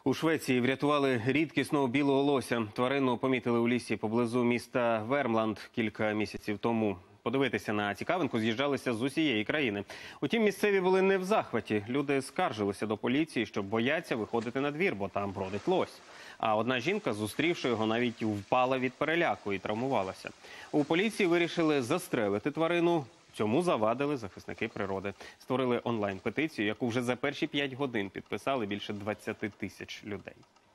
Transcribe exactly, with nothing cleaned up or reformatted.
У Швеції врятували рідкісного білого лося. Тварину помітили у лісі поблизу міста Вермланд кілька місяців тому. Подивитися на цікавинку з'їжджалися з усієї країни. Утім, місцеві були не в захваті. Люди скаржилися до поліції, що бояться виходити на двір, бо там бродить лось. А одна жінка, зустрівши його, навіть впала від переляку і травмувалася. У поліції вирішили застрелити тварину. Цьому завадили захисники природи. Створили онлайн-петицію, яку вже за перші п'ять годин підписали більше двадцяти тисяч людей.